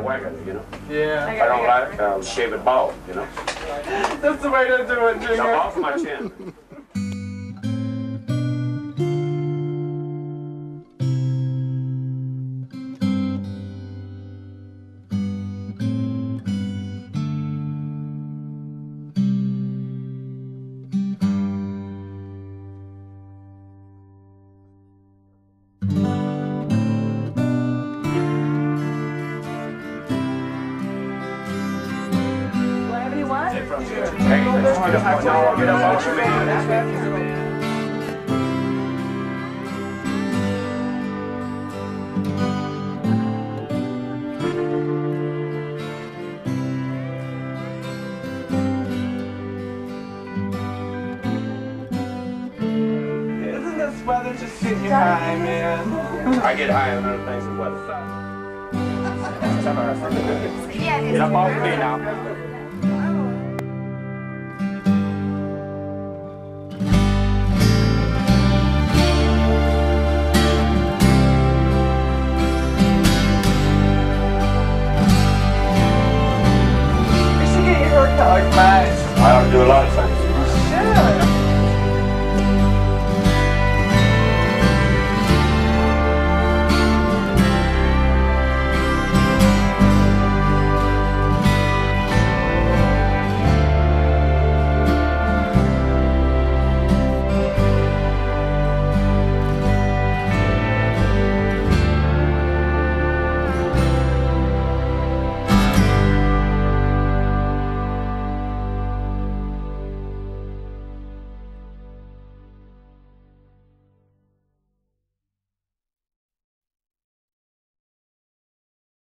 wag it, you know? Yeah. If I don't like it, I'll shave it bald, you know? That's the way to do it, Junior. Now off my chin. Isn't this weather just getting you high, man? I get high on other things as well. Get up off me now. You should get your haircut like mine. I ought to do a lot of things.